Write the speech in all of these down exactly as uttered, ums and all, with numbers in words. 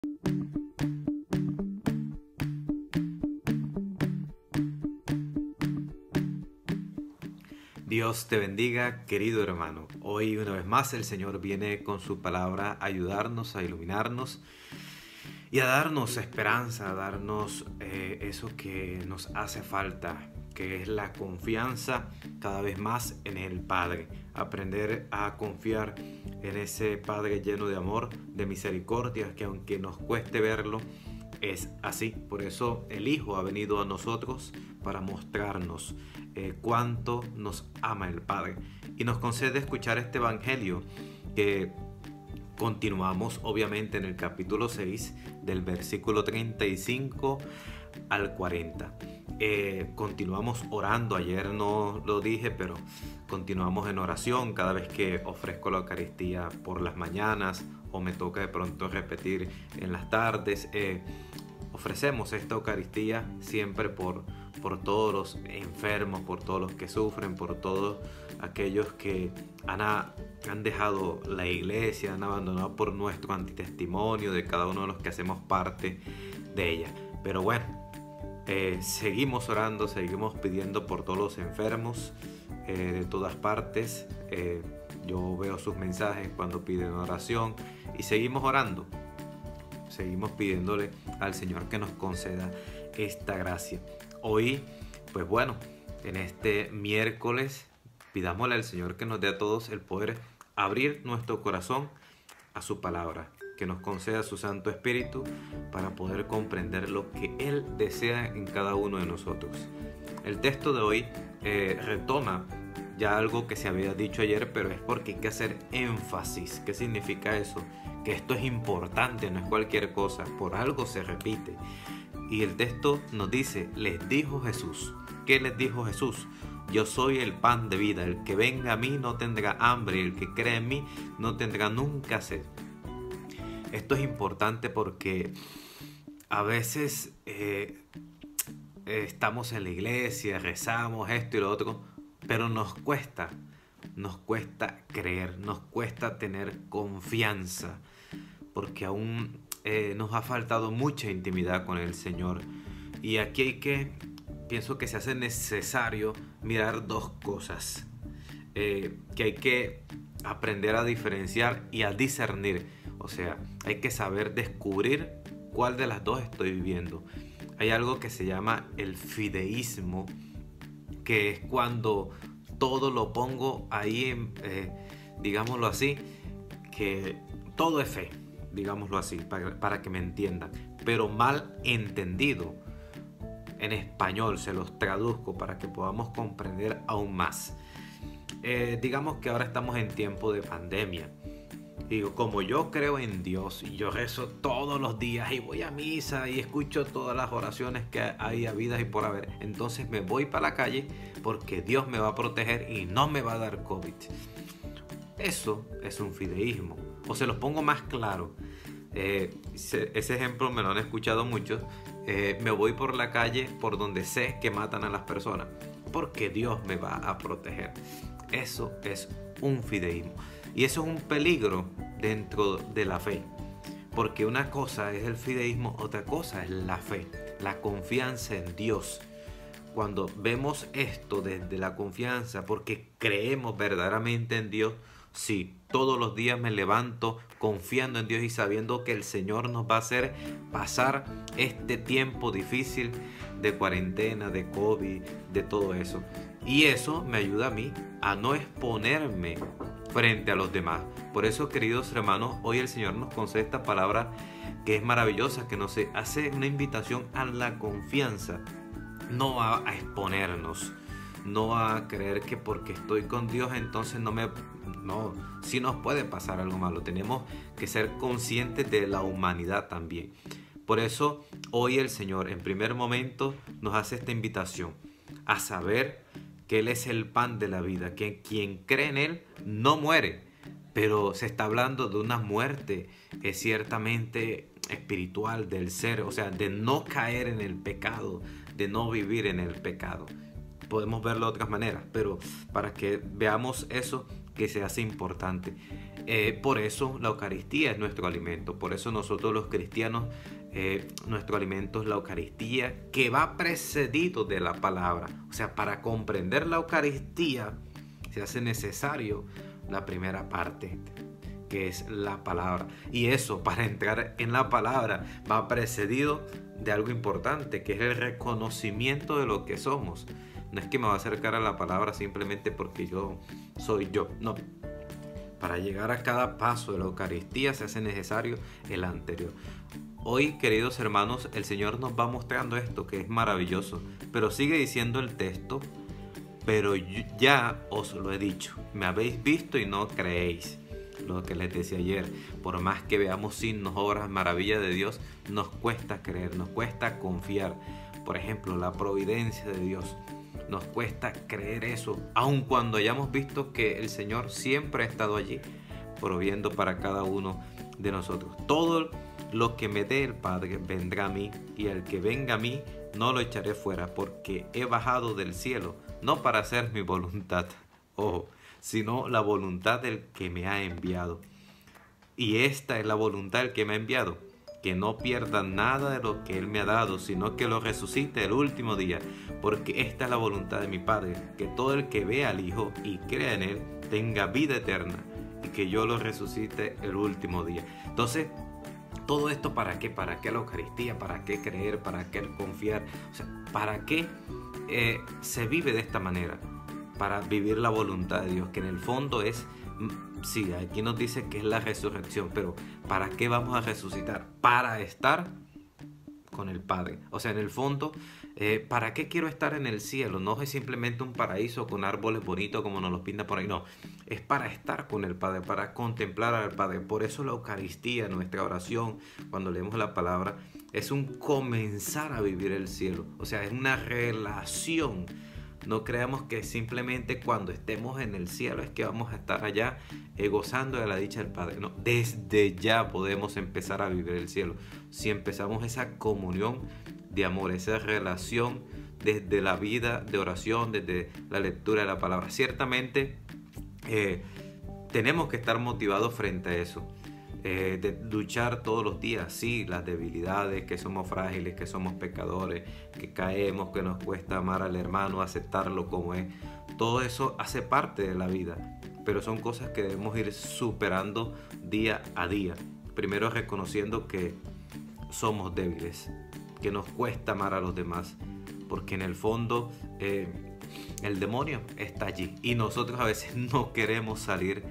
Dios te bendiga, querido hermano. Hoy una vez más el Señor viene con su palabra a ayudarnos, a iluminarnos y a darnos esperanza, a darnos eh, eso que nos hace falta, que es la confianza cada vez más en el Padre. Aprender a confiar en ese Padre lleno de amor, de misericordia, que aunque nos cueste verlo, es así. Por eso el Hijo ha venido a nosotros para mostrarnos eh, cuánto nos ama el Padre. Y nos concede escuchar este Evangelio que continuamos obviamente en el capítulo seis, del versículo treinta y cinco al cuarenta. Eh, continuamos orando. Ayer no lo dije, pero continuamos en oración cada vez que ofrezco la Eucaristía por las mañanas o me toca de pronto repetir en las tardes. Eh, ofrecemos esta Eucaristía siempre por, por todos los enfermos, por todos los que sufren, por todos aquellos que han, han dejado la iglesia, han abandonado por nuestro antitestimonio de cada uno de los que hacemos parte de ella. Pero bueno, eh, seguimos orando, seguimos pidiendo por todos los enfermos eh, de todas partes. Eh, yo veo sus mensajes cuando piden oración y seguimos orando. Seguimos pidiéndole al Señor que nos conceda esta gracia. Hoy, pues bueno, en este miércoles, pidámosle al Señor que nos dé a todos el poder abrir nuestro corazón a su palabra, que nos conceda su Santo Espíritu para poder comprender lo que Él desea en cada uno de nosotros. El texto de hoy eh, retoma ya algo que se había dicho ayer, pero es porque hay que hacer énfasis. ¿Qué significa eso? Que esto es importante, no es cualquier cosa, por algo se repite. Y el texto nos dice, les dijo Jesús. ¿Qué les dijo Jesús? Yo soy el pan de vida, el que venga a mí no tendrá hambre, y el que cree en mí no tendrá nunca sed. Esto es importante porque a veces eh, estamos en la iglesia, rezamos esto y lo otro, pero nos cuesta, nos cuesta creer, nos cuesta tener confianza, porque aún eh, nos ha faltado mucha intimidad con el Señor. Y aquí hay que, pienso que se hace necesario mirar dos cosas, eh, que hay que aprender a diferenciar y a discernir. O sea, hay que saber descubrir cuál de las dos estoy viviendo. Hay algo que se llama el fideísmo, que es cuando todo lo pongo ahí, en, eh, digámoslo así, que todo es fe, digámoslo así, para, para que me entiendan, pero mal entendido. En español se los traduzco para que podamos comprender aún más. Eh, digamos que ahora estamos en tiempo de pandemia. Digo, como yo creo en Dios y yo rezo todos los días y voy a misa y escucho todas las oraciones que hay habidas y por haber, entonces me voy para la calle porque Dios me va a proteger y no me va a dar COVID. Eso es un fideísmo. O se los pongo más claro. Eh, ese, ese ejemplo me lo han escuchado muchos. Eh, me voy por la calle por donde sé que matan a las personas porque Dios me va a proteger. Eso es un fideísmo. Y eso es un peligro dentro de la fe, porque una cosa es el fideísmo, otra cosa es la fe, la confianza en Dios. Cuando vemos esto desde la confianza, porque creemos verdaderamente en Dios, sí, todos los días me levanto confiando en Dios y sabiendo que el Señor nos va a hacer pasar este tiempo difícil de cuarentena, de COVID, de todo eso. Y eso me ayuda a mí a no exponerme frente a los demás. Por eso, queridos hermanos, hoy el Señor nos concede esta palabra que es maravillosa, que nos hace una invitación a la confianza, no a, a exponernos, no a creer que porque estoy con Dios entonces no me... No, sí nos puede pasar algo malo. Tenemos que ser conscientes de la humanidad también. Por eso hoy el Señor en primer momento nos hace esta invitación a saber que Él es el pan de la vida, que quien cree en Él no muere, pero se está hablando de una muerte eh, ciertamente espiritual del ser, o sea, de no caer en el pecado, de no vivir en el pecado. Podemos verlo de otras maneras, pero para que veamos eso, que se hace importante. Eh, por eso la Eucaristía es nuestro alimento. Por eso nosotros los cristianos, eh, nuestro alimento es la Eucaristía, que va precedido de la palabra. O sea, para comprender la Eucaristía se hace necesario la primera parte, que es la palabra. Y eso, para entrar en la palabra, va precedido de algo importante, que es el reconocimiento de lo que somos. No es que me va a acercar a la palabra simplemente porque yo soy yo. No. Para llegar a cada paso de la Eucaristía se hace necesario el anterior. Hoy, queridos hermanos, el Señor nos va mostrando esto, que es maravilloso. Pero sigue diciendo el texto: pero ya os lo he dicho, me habéis visto y no creéis. Lo que les decía ayer, por más que veamos signos, obras, maravillas de Dios, nos cuesta creer, nos cuesta confiar. Por ejemplo, la providencia de Dios. Nos cuesta creer eso, aun cuando hayamos visto que el Señor siempre ha estado allí, proviendo para cada uno de nosotros. Todo lo que me dé el Padre vendrá a mí, y el que venga a mí no lo echaré fuera, porque he bajado del cielo, no para hacer mi voluntad, ojo, sino la voluntad del que me ha enviado. Y esta es la voluntad del que me ha enviado, que no pierda nada de lo que Él me ha dado, sino que lo resucite el último día, porque esta es la voluntad de mi Padre, que todo el que vea al Hijo y crea en Él tenga vida eterna, y que yo lo resucite el último día. Entonces, todo esto, ¿para qué? ¿Para qué la Eucaristía? ¿Para qué creer? ¿Para qué confiar? O sea, ¿para qué eh, se vive de esta manera? Para vivir la voluntad de Dios, que en el fondo es, sí, aquí nos dice que es la resurrección, pero ¿para qué vamos a resucitar? Para estar con el Padre. O sea, en el fondo, eh, ¿para qué quiero estar en el cielo? No es simplemente un paraíso con árboles bonitos como nos los pinta por ahí, no. Es para estar con el Padre, para contemplar al Padre. Por eso la Eucaristía, nuestra oración, cuando leemos la palabra, es un comenzar a vivir el cielo. O sea, es una relación. No creamos que simplemente cuando estemos en el cielo es que vamos a estar allá eh, gozando de la dicha del Padre. No, desde ya podemos empezar a vivir el cielo. Si empezamos esa comunión de amor, esa relación desde la vida de oración, desde la lectura de la palabra. Ciertamente eh, tenemos que estar motivados frente a eso. Eh, de luchar todos los días, sí, las debilidades, que somos frágiles, que somos pecadores, que caemos, que nos cuesta amar al hermano, aceptarlo como es. Todo eso hace parte de la vida, pero son cosas que debemos ir superando día a día. Primero reconociendo que somos débiles, que nos cuesta amar a los demás, porque en el fondo eh, el demonio está allí y nosotros a veces no queremos salir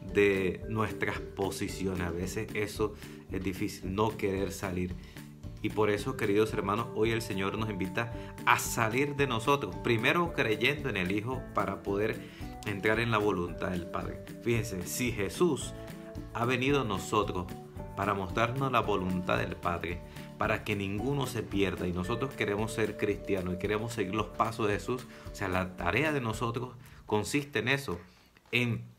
de nuestras posiciones. A veces eso es difícil, no querer salir. Y por eso, queridos hermanos, hoy el Señor nos invita a salir de nosotros, primero creyendo en el Hijo para poder entrar en la voluntad del Padre. Fíjense, si Jesús ha venido a nosotros para mostrarnos la voluntad del Padre, para que ninguno se pierda, y nosotros queremos ser cristianos y queremos seguir los pasos de Jesús, o sea, la tarea de nosotros consiste en eso, en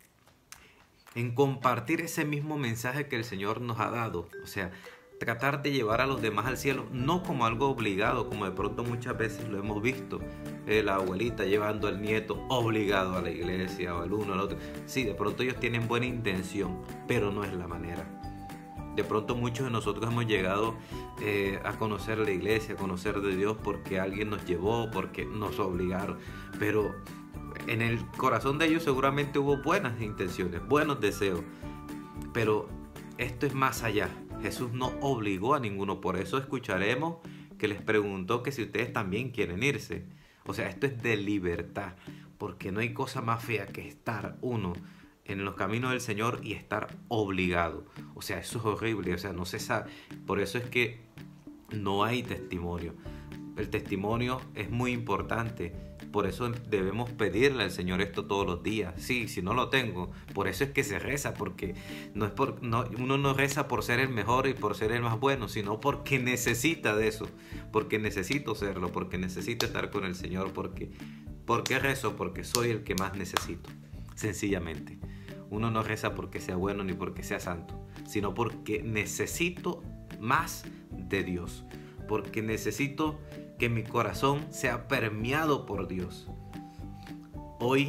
en compartir ese mismo mensaje que el Señor nos ha dado. O sea, tratar de llevar a los demás al cielo, no como algo obligado, como de pronto muchas veces lo hemos visto. Eh, la abuelita llevando al nieto obligado a la iglesia, o al uno, al otro. Sí, de pronto ellos tienen buena intención, pero no es la manera. De pronto muchos de nosotros hemos llegado eh, a conocer la iglesia, a conocer de Dios porque alguien nos llevó, porque nos obligaron. Pero en el corazón de ellos seguramente hubo buenas intenciones, buenos deseos. Pero esto es más allá. Jesús no obligó a ninguno. Por eso escucharemos que les preguntó que si ustedes también quieren irse. O sea, esto es de libertad. Porque no hay cosa más fea que estar uno en los caminos del Señor y estar obligado. O sea, eso es horrible. O sea, no se sabe. Por eso es que no hay testimonio. El testimonio es muy importante. Por eso debemos pedirle al Señor esto todos los días. Sí, si no lo tengo, por eso es que se reza, porque no es por, no, uno no reza por ser el mejor y por ser el más bueno, sino porque necesita de eso, porque necesito serlo, porque necesito estar con el Señor, porque, ¿por qué rezo? Porque soy el que más necesito, sencillamente. Uno no reza porque sea bueno ni porque sea santo, sino porque necesito más de Dios, porque necesito que mi corazón sea permeado por Dios. Hoy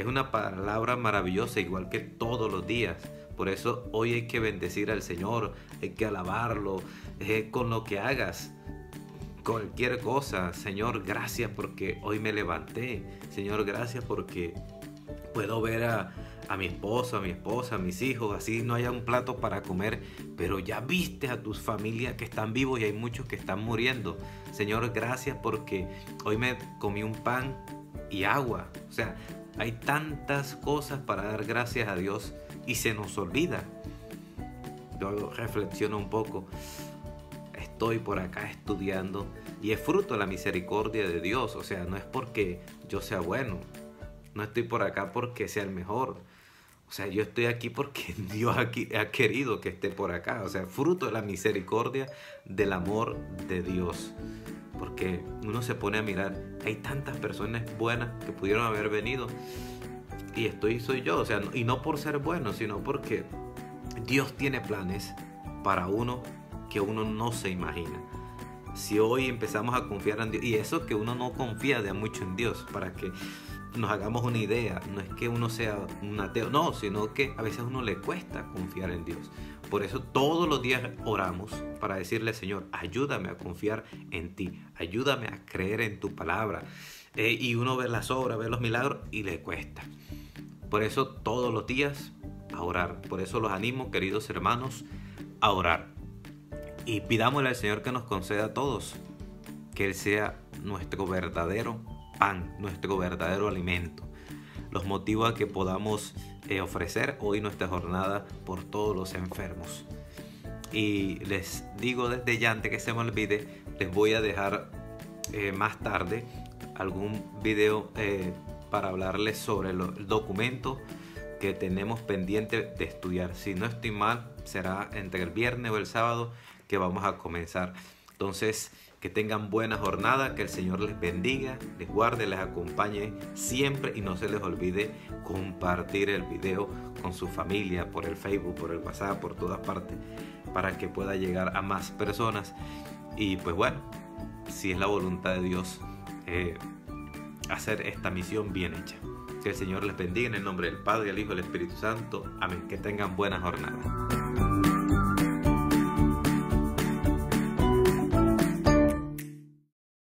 Es una palabra maravillosa, igual que todos los días. Por eso hoy hay que bendecir al Señor, hay que alabarlo, eh, con lo que hagas. Cualquier cosa. Señor, gracias porque hoy me levanté. Señor, gracias porque puedo ver a, a mi esposo, a mi esposa, a mis hijos, así no haya un plato para comer, pero ya viste a tus familias que están vivos y hay muchos que están muriendo. Señor, gracias porque hoy me comí un pan y agua. O sea, hay tantas cosas para dar gracias a Dios y se nos olvida. Yo reflexiono un poco. Estoy por acá estudiando y es fruto de la misericordia de Dios. O sea, no es porque yo sea bueno, no estoy por acá porque sea el mejor. O sea, yo estoy aquí porque Dios aquí ha querido que esté por acá. O sea, fruto de la misericordia, del amor de Dios. Porque uno se pone a mirar, hay tantas personas buenas que pudieron haber venido y estoy soy yo. O sea, y no por ser bueno, sino porque Dios tiene planes para uno que uno no se imagina. Si hoy empezamos a confiar en Dios, y eso que uno no confía de mucho en Dios, para que nos hagamos una idea, no es que uno sea un ateo, no, sino que a veces a uno le cuesta confiar en Dios. Por eso todos los días oramos para decirle, Señor, ayúdame a confiar en ti, ayúdame a creer en tu palabra. Eh, y uno ve las obras, ve los milagros y le cuesta. Por eso todos los días a orar. Por eso los animo, queridos hermanos, a orar. Y pidámosle al Señor que nos conceda a todos, que Él sea nuestro verdadero pan, nuestro verdadero alimento. Los motivo a que podamos eh, ofrecer hoy nuestra jornada por todos los enfermos. Y les digo desde ya, antes que se me olvide, les voy a dejar eh, más tarde algún video eh, para hablarles sobre lo, el documento que tenemos pendiente de estudiar. Si no estoy mal, será entre el viernes o el sábado que vamos a comenzar. Entonces, que tengan buena jornada, que el Señor les bendiga, les guarde, les acompañe siempre y no se les olvide compartir el video con su familia, por el Facebook, por el WhatsApp, por todas partes, para que pueda llegar a más personas. Y pues bueno, si es la voluntad de Dios, eh, hacer esta misión bien hecha. Que el Señor les bendiga en el nombre del Padre, el Hijo y el Espíritu Santo. Amén. Que tengan buena jornada.